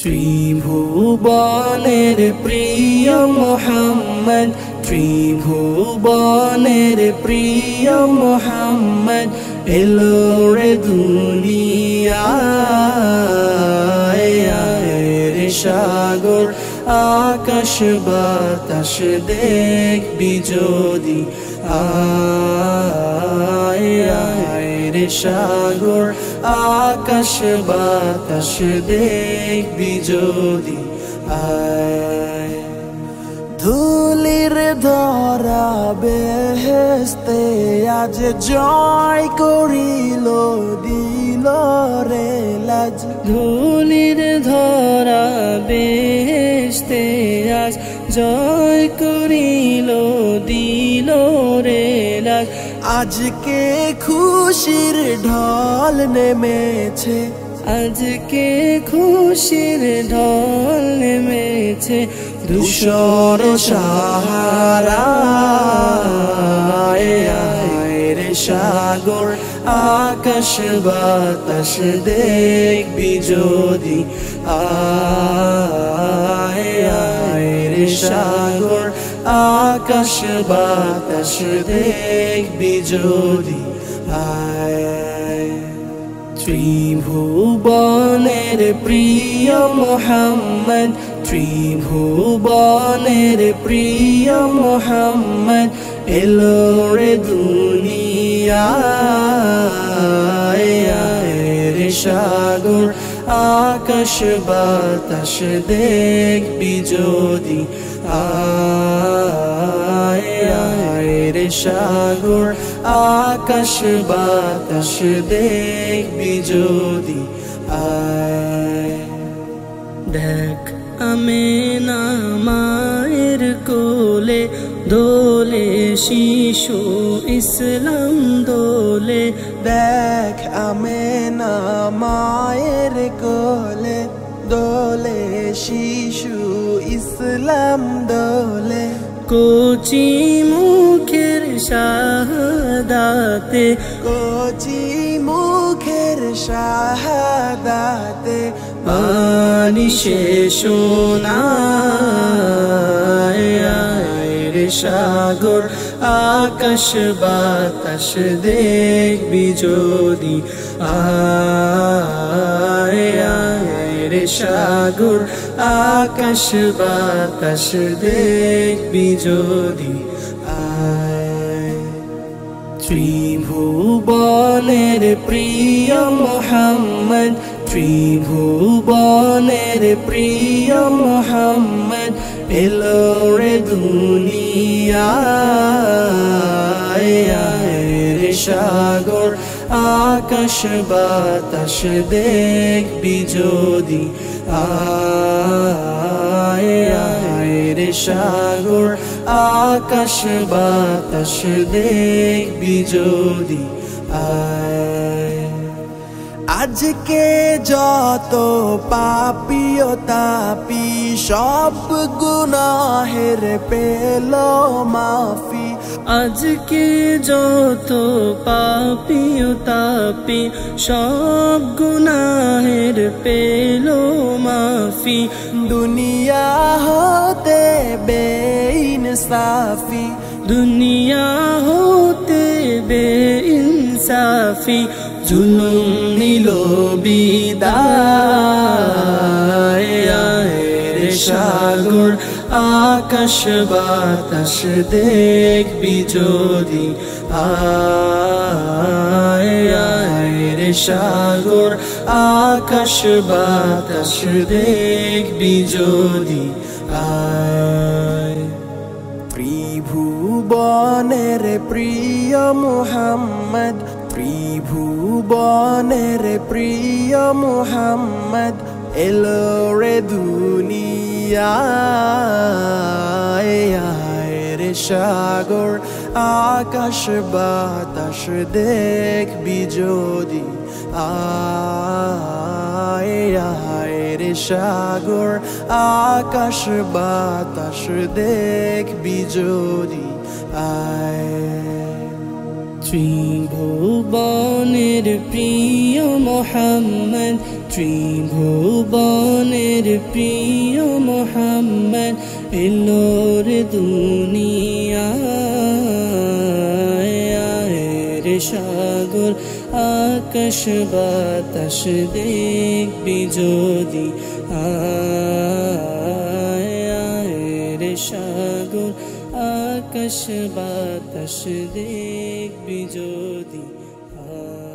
ত্রিভুবনের প্রিয় মুহাম্মদ, ত্রিভুবনের প্রিয় মুহাম্মদ এলো রে দুনিয়ায়। রে সাগর আকাশ বাতাস দেখবি যদি, রে সাগর আকাশ বাতাস দেখবি যদি, ধুলির ধরা বেহেশতে আজ জয় করিল দিল রে লাজ। ধুলির ধরা বেহেশতে আজ জয় করিল দিল রে লাজ। আজকে খুশির ঢল নেমেছে, আজকে খুশির ঢল নেমেছে ধূসর সাহারায়। রে সাগর আকাশ বাতাস দেখবি যদি, রে সাগর আকাশ বাতাস দেখবি যদি। ত্রিভুবনের প্রিয় মুহাম্মদ, ত্রিভুবনের প্রিয় মুহাম্মদ এলো রে দুনিয়ায়। রে সাগর আকাশ বাতাস দেখবি যদি, রে সাগর আকাশ বাতাস দেখবি যদি। দেখ আমেনা মায়ের কোলে দোলে শিশু ইসলাম দোলে। দেখ আমেনা মায়ের কোলে দোলে শিশু ইসলাম দোলে। কচি মুখের শাহাদাতে, কচি মুখের শাহাদাতে পানি শেষ নাই। রে সাগর আকাশ বাতাস দেখবি যদি, রে সাগর আকাশ বাতাস দেখবি যদি। ত্রিভুবনের প্রিয় মুহাম্মদ, ত্রিভুবনের প্রিয় মুহাম্মদ এলো রে দুনিয়ায়। রে সাগর আকাশ বাতাস দেখবি যদি, রে সাগর আকাশ বাতাস দেখবি যদি। আজকে যত পাপী ও তাপী সব গুনাহের পেল মাফি। আজকে যত পাপী ও তাপী সব গুনাহের পেল মাফি। দুনিয়া হতে বেইনসাফি, দুনিয়া হতে বেইনসাফি জুলুম নিল বিদায়। রে সাগর আকাশ বাতাস দেখবি যদি, রে সাগর আকাশ বাতাস দেখবি যদি। ত্রিভুবনের প্রিয় মুহাম্মদ, ত্রিভুবনের প্রিয় মুহাম্মদ এলো রে দুনিয়ায়। রে সাগর আকাশ বাতাস দেখবি যদি, রে সাগর আকাশ বাতাস দেখবি যদি। ত্রিভুবনের প্রিয় মুহাম্মদ, ত্রিভুবনের প্রিয় মোহাম্মদ এলোর দুনিয়ায় রে সাগর আকাশ বাতাস দেখবি যদি রে সাগর আকাশ বাতাস দেখবি যদি